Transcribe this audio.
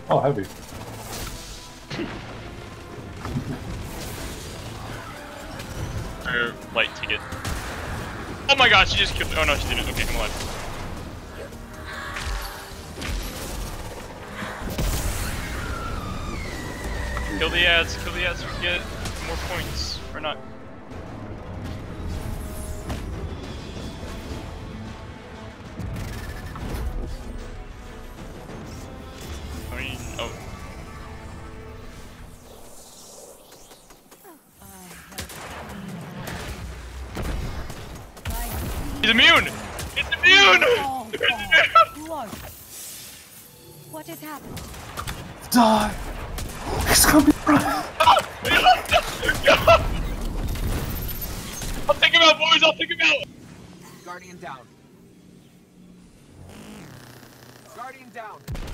Oh, heavy. Light ticket. Oh my god, she just killed me. Oh no, she didn't. Okay, I'm alive. Kill the ads, we get more points. Or not. I mean, oh. He's immune! It's immune! It's immune! What has happened? Die! He's coming right! I'll take him out, boys! I'll take him out! Guardian down. Guardian down.